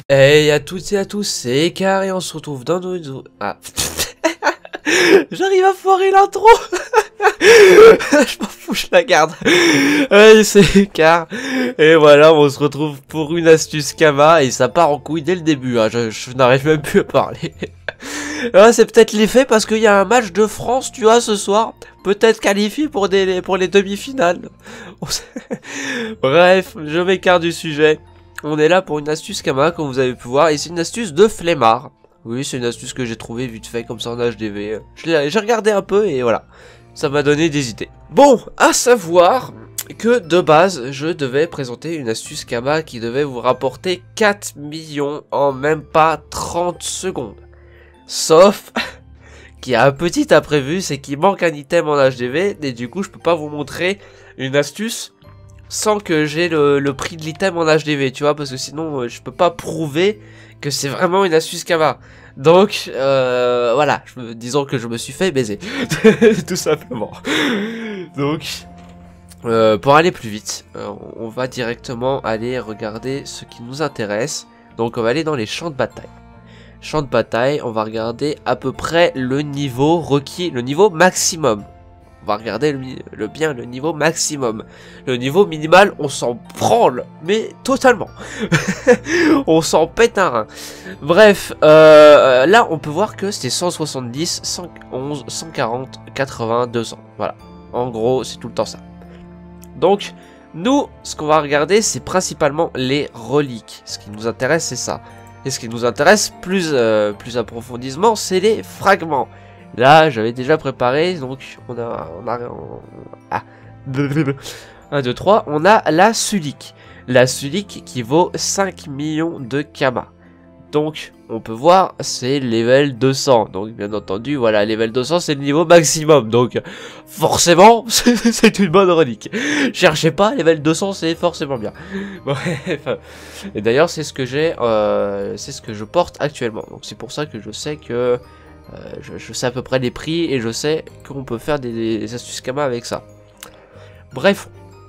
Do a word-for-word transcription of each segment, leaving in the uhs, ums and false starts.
Hey à toutes et à tous, c'est Ekar et on se retrouve dans nos... Ah. J'arrive à foirer l'intro. Je m'en fous, je la garde. Ouais, c'est Ekar. Et voilà, on se retrouve pour une astuce Kama et ça part en couille dès le début. Hein. Je, je n'arrive même plus à parler. Ouais, c'est peut-être l'effet parce qu'il y a un match de France, tu vois, ce soir. Peut-être qualifié pour, des, pour les demi-finales. Bref, je m'écarte du sujet. On est là pour une astuce Kama, comme vous avez pu voir, et c'est une astuce de flemmard. Oui, c'est une astuce que j'ai trouvée vite fait, comme ça en H D V. J'ai regardé un peu, et voilà. Ça m'a donné des idées. Bon, à savoir que, de base, je devais présenter une astuce Kama qui devait vous rapporter quatre millions en même pas trente secondes. Sauf qu'il y a un petit imprévu, c'est qu'il manque un item en H D V, et du coup, je peux pas vous montrer une astuce sans que j'ai le, le prix de l'item en H D V, tu vois, parce que sinon, euh, je peux pas prouver que c'est vraiment une astuce Kama. Donc, euh, voilà, je, disons que je me suis fait baiser, tout simplement. Donc, euh, pour aller plus vite, euh, on va directement aller regarder ce qui nous intéresse. Donc, on va aller dans les champs de bataille. Champs de bataille, on va regarder à peu près le niveau requis, le niveau maximum. On va regarder le, le bien le niveau maximum. Le niveau minimal, on s'en branle, mais totalement. On s'en pète un rein. Bref, euh, là on peut voir que c'était cent soixante-dix, cent onze, cent quarante, quatre-vingts, deux cents. Voilà. En gros, c'est tout le temps ça. Donc, nous, ce qu'on va regarder, c'est principalement les reliques. Ce qui nous intéresse, c'est ça. Et ce qui nous intéresse plus, euh, plus approfondissement, c'est les fragments. Là, j'avais déjà préparé, donc on a... On a on, ah. un, deux, trois, on a la Sulik. La Sulik qui vaut cinq millions de Kama. Donc, on peut voir, c'est level deux cents. Donc, bien entendu, voilà, level deux cents, c'est le niveau maximum. Donc, forcément, c'est une bonne relique. Cherchez pas, level deux cents, c'est forcément bien. Bref. Et d'ailleurs, c'est ce que j'ai, euh, c'est ce que je porte actuellement. Donc, c'est pour ça que je sais que... Euh, je, je sais à peu près les prix et je sais qu'on peut faire des, des astuces Kama avec ça. Bref,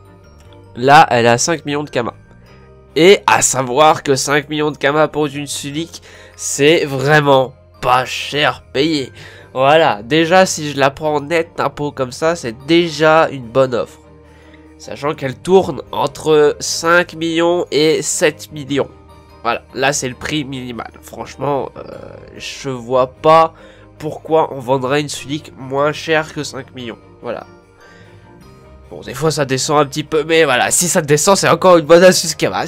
là elle a cinq millions de Kama. Et à savoir que cinq millions de Kama pour une Sulik, c'est vraiment pas cher payé. Voilà, déjà si je la prends en net impôt comme ça, c'est déjà une bonne offre. Sachant qu'elle tourne entre cinq millions et sept millions. Voilà, là c'est le prix minimal. Franchement, euh, je vois pas pourquoi on vendrait une Sulik moins cher que cinq millions. Voilà. Bon, des fois ça descend un petit peu, mais voilà, si ça descend, c'est encore une bonne astuce Kama.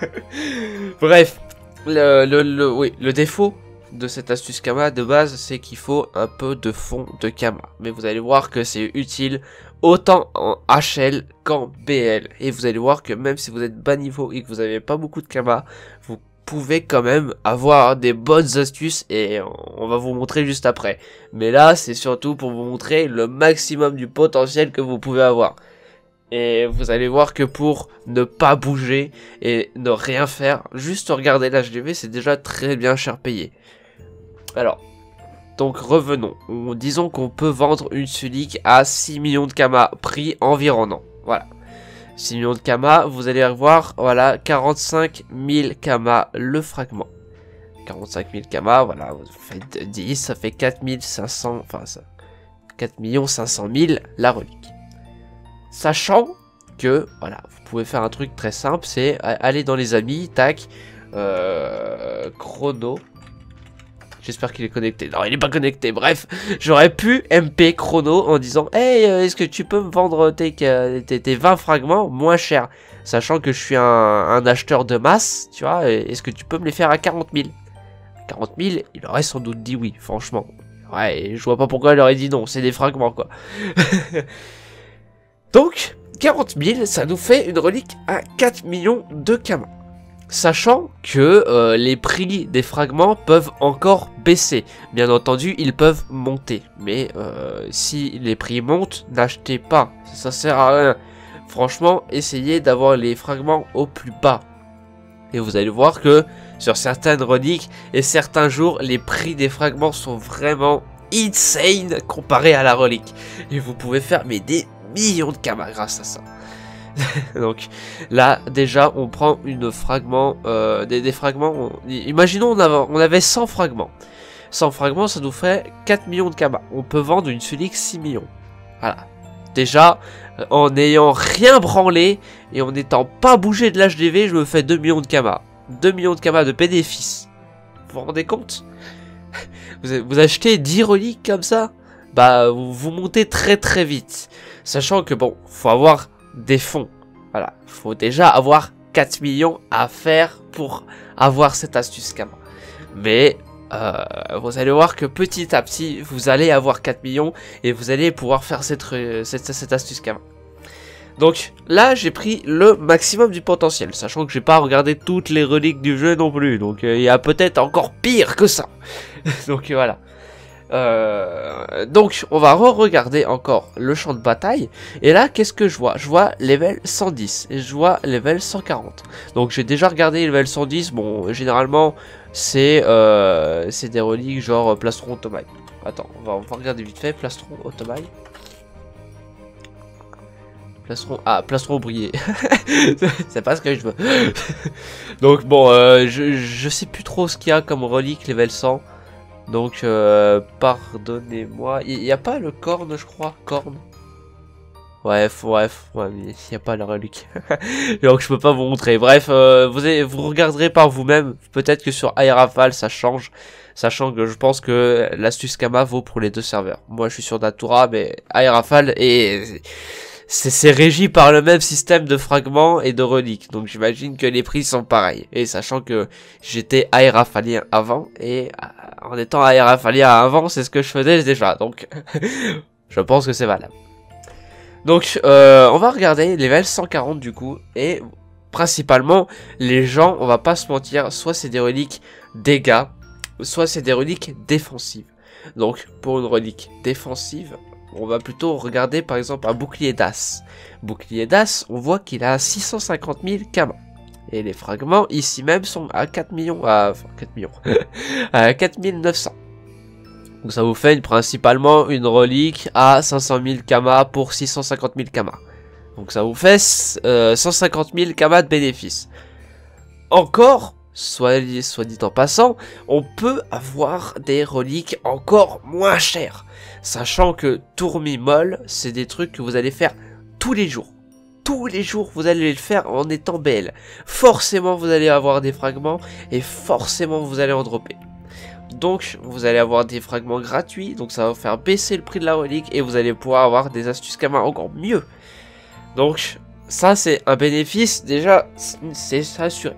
Bref, le, le, le, oui, le défaut de cette astuce Kama de base, c'est qu'il faut un peu de fond de Kama. Mais vous allez voir que c'est utile autant en H L qu'en B L. Et vous allez voir que même si vous êtes bas niveau et que vous n'avez pas beaucoup de Kama, vous pouvez quand même avoir des bonnes astuces et on va vous montrer juste après. Mais là, c'est surtout pour vous montrer le maximum du potentiel que vous pouvez avoir. Et vous allez voir que pour ne pas bouger et ne rien faire, juste regarder l'H D V, c'est déjà très bien cher payé. Alors, donc revenons. On, disons qu'on peut vendre une Sulik à six millions de Kama, prix environnant. Voilà. six millions de Kama, vous allez voir, voilà, quarante-cinq mille Kama le fragment. quarante-cinq mille Kama, voilà, vous faites dix, ça fait quatre mille cinq cents, enfin ça, quatre millions cinq cent mille la relique. Sachant que, voilà, vous pouvez faire un truc très simple, c'est aller dans les amis, tac, euh, chrono. J'espère qu'il est connecté. Non, il n'est pas connecté. Bref, j'aurais pu M P chrono en disant hey, est-ce que tu peux me vendre tes, tes, tes vingt fragments moins cher? Sachant que je suis un, un acheteur de masse, tu vois, est-ce que tu peux me les faire à quarante mille? quarante mille, il aurait sans doute dit oui, franchement. Ouais, je vois pas pourquoi il aurait dit non, c'est des fragments, quoi. Donc, quarante mille, ça nous fait une relique à quatre millions de Kama. Sachant que euh, les prix des fragments peuvent encore baisser. Bien entendu, ils peuvent monter. Mais euh, si les prix montent, n'achetez pas. Ça sert à rien. Franchement, essayez d'avoir les fragments au plus bas. Et vous allez voir que sur certaines reliques et certains jours, les prix des fragments sont vraiment insane comparé à la relique. Et vous pouvez faire mais des millions de Kama grâce à ça. Donc là déjà on prend une fragment, euh, des, des fragments, on, imaginons on avait, on avait cent fragments. cent fragments ça nous fait quatre millions de kamas. On peut vendre une Sulix six millions. Voilà. Déjà, en n'ayant rien branlé et en n'étant pas bougé de l'H D V, je me fais deux millions de kamas. deux millions de kamas de bénéfices. Vous vous rendez compte? vous, vous achetez dix reliques comme ça, bah vous, vous montez très très vite. Sachant que bon, faut avoir des fonds. Voilà, faut déjà avoir quatre millions à faire pour avoir cette astuce Kama. Mais euh, vous allez voir que petit à petit, vous allez avoir quatre millions et vous allez pouvoir faire cette, cette, cette astuce Kama. Donc là, j'ai pris le maximum du potentiel, sachant que j'ai pas regardé toutes les reliques du jeu non plus. Donc il euh, y a peut-être encore pire que ça. Donc voilà. Euh, donc on va re-regarder encore le champ de bataille. Et là, qu'est-ce que je vois? Je vois level cent dix et je vois level cent quarante. Donc j'ai déjà regardé level cent dix. Bon, généralement, c'est euh, c'est des reliques genre plastron automail. Attends, on va, on va regarder vite fait. Plastron automail. Plastron, ah, plastron brillé. C'est pas ce que je veux. Donc bon, euh, je, je sais plus trop ce qu'il y a comme relique level cent. Donc euh, pardonnez-moi. Il n'y a pas le corne, je crois. Corne. Ouais, bref, ouais, mais il n'y a pas la relique. Donc je peux pas vous montrer. Bref, euh, vous, avez, vous regarderez par vous-même. Peut-être que sur Aerafal ça change. Sachant que je pense que l'astuce Kama vaut pour les deux serveurs. Moi je suis sur Datura, mais Aerafal est... c'est régi par le même système de fragments et de reliques. Donc j'imagine que les prix sont pareils. Et sachant que j'étais aérafalien avant. Et en étant aérafalien avant, c'est ce que je faisais déjà. Donc je pense que c'est valable. Donc euh, on va regarder level cent quarante du coup. Et principalement les gens, on va pas se mentir, soit c'est des reliques dégâts, soit c'est des reliques défensives. Donc pour une relique défensive, on va plutôt regarder par exemple un bouclier d'as. Bouclier d'as, on voit qu'il a six cent cinquante mille Kama. Et les fragments ici même sont à quatre millions, à, enfin quatre millions, à quatre mille neuf cents. Donc ça vous fait une, principalement une relique à cinq cent mille Kama pour six cent cinquante mille Kama. Donc ça vous fait euh, cent cinquante mille Kama de bénéfices. Encore, soit, soit dit en passant, on peut avoir des reliques encore moins chères. Sachant que Tourmi Molle, c'est des trucs que vous allez faire tous les jours. Tous les jours, vous allez le faire en étant B L. Forcément, vous allez avoir des fragments et forcément, vous allez en dropper. Donc, vous allez avoir des fragments gratuits. Donc, ça va faire baisser le prix de la relique et vous allez pouvoir avoir des astuces Kama encore mieux. Donc, ça, c'est un bénéfice. Déjà, c'est assuré.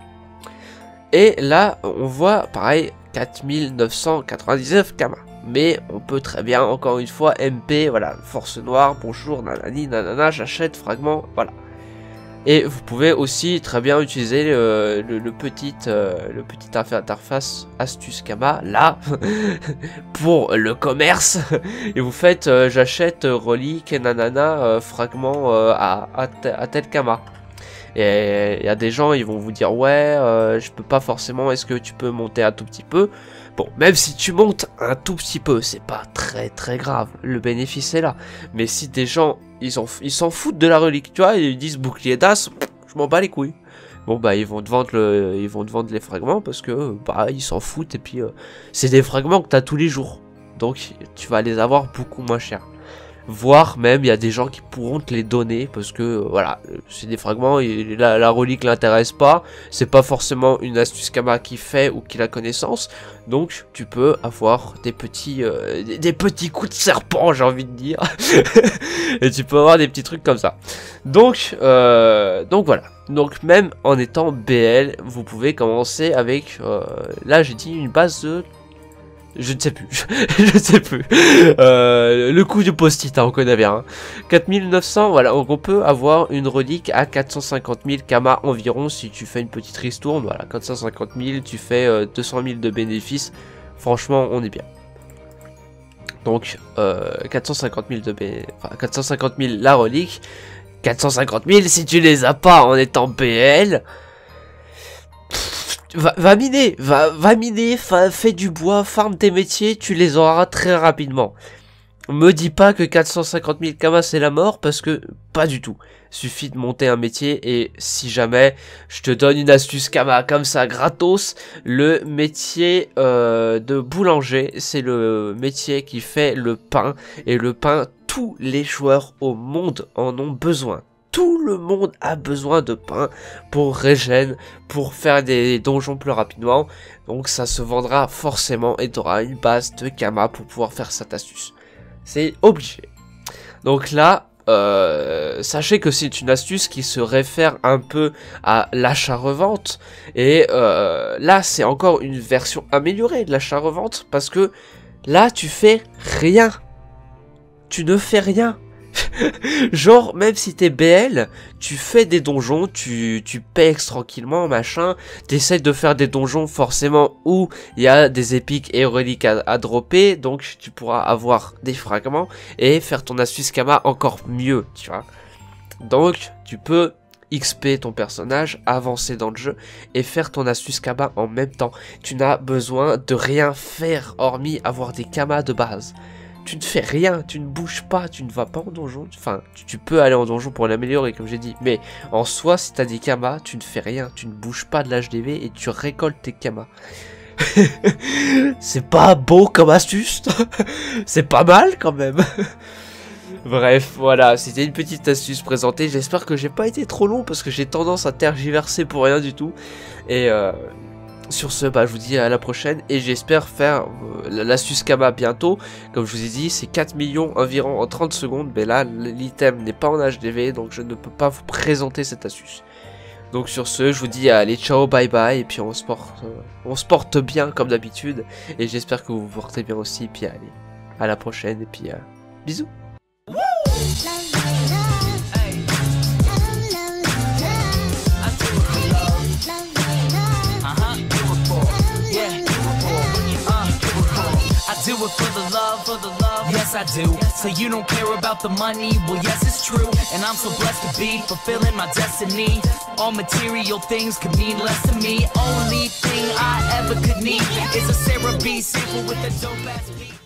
Et là, on voit, pareil, quatre mille neuf cent quatre-vingt-dix-neuf Kama. Mais on peut très bien, encore une fois, M P, voilà, force noire, bonjour, nanani, nanana, j'achète, fragment, voilà. Et vous pouvez aussi très bien utiliser le, le, le petit, euh, le petit interface astuce Kama, là, pour le commerce. Et vous faites, euh, j'achète relique, nanana, euh, fragment euh, à, à, à tel Kama. Et il y a des gens, ils vont vous dire, ouais, euh, je peux pas forcément, est-ce que tu peux monter un tout petit peu? Bon, même si tu montes un tout petit peu, c'est pas très très grave, le bénéfice est là. Mais si des gens, ils s'en ils s'en foutent de la relique, tu vois, ils disent bouclier d'as, je m'en bats les couilles. Bon bah ils vont te vendre le, ils vont te vendre les fragments parce que bah ils s'en foutent et puis euh, c'est des fragments que t'as tous les jours, donc tu vas les avoir beaucoup moins cher. Voire même il y a des gens qui pourront te les donner parce que euh, voilà, c'est des fragments et la, la relique l'intéresse pas, c'est pas forcément une astuce Kama qui fait ou qui a connaissance, donc tu peux avoir des petits euh, des, des petits coups de serpent, j'ai envie de dire. Et tu peux avoir des petits trucs comme ça. Donc euh, donc voilà, donc même en étant B L, vous pouvez commencer avec euh, là j'ai dit une base de... Je ne sais plus, je ne sais plus. Euh, le coup du post-it, hein, on connaît bien. Hein. quatre mille neuf cents, voilà, donc on peut avoir une relique à quatre cent cinquante mille Kama environ si tu fais une petite ristourne. Voilà, quatre cent cinquante mille, tu fais euh, deux cent mille de bénéfices. Franchement, on est bien. Donc, euh, quatre cent cinquante mille de bé... enfin, quatre cent cinquante mille la relique. quatre cent cinquante mille si tu les as pas en étant B L. Va, va miner, va, va miner, fa, fais du bois, farme tes métiers, tu les auras très rapidement. Me dis pas que quatre cent cinquante mille kamas c'est la mort, parce que pas du tout. Suffit de monter un métier et si jamais je te donne une astuce kama comme ça gratos, le métier euh, de boulanger, c'est le métier qui fait le pain et le pain, tous les joueurs au monde en ont besoin. Tout le monde a besoin de pain pour régène, pour faire des donjons plus rapidement. Donc ça se vendra forcément et tu auras une base de kama pour pouvoir faire cette astuce. C'est obligé. Donc là, euh, sachez que c'est une astuce qui se réfère un peu à l'achat-revente. Et euh, là, c'est encore une version améliorée de l'achat-revente. Parce que là, tu fais rien. Tu ne fais rien. Genre, même si t'es B L, tu fais des donjons, tu, tu payes tranquillement, machin, t'essayes de faire des donjons forcément où il y a des épiques et reliques à, à dropper, donc tu pourras avoir des fragments et faire ton astuce kama encore mieux, tu vois. Donc, tu peux X P ton personnage, avancer dans le jeu et faire ton astuce kama en même temps. Tu n'as besoin de rien faire hormis avoir des kamas de base. Tu ne fais rien, tu ne bouges pas, tu ne vas pas en donjon, enfin, tu, tu peux aller en donjon pour l'améliorer, comme j'ai dit, mais en soi, si tu as des kamas, tu ne fais rien, tu ne bouges pas de l'H D V et tu récoltes tes kamas. C'est pas beau comme astuce. C'est pas mal quand même. Bref, voilà, c'était une petite astuce présentée, j'espère que j'ai pas été trop long, parce que j'ai tendance à tergiverser pour rien du tout, et euh... sur ce, bah, je vous dis à la prochaine et j'espère faire euh, l'astuce kama bientôt. Comme je vous ai dit, c'est quatre millions environ en trente secondes. Mais là, l'item n'est pas en H D V, donc je ne peux pas vous présenter cette astuce. Donc sur ce, je vous dis allez, ciao, bye bye. Et puis on se porte, euh, on se porte bien comme d'habitude. Et j'espère que vous vous portez bien aussi. Et puis allez, à la prochaine. Et puis euh, bisous. Do it for the love, for the love, yes I do. So you don't care about the money, well yes it's true. And I'm so blessed to be fulfilling my destiny. All material things could mean less to me. Only thing I ever could need is a Sarah B sample with a dope ass beat.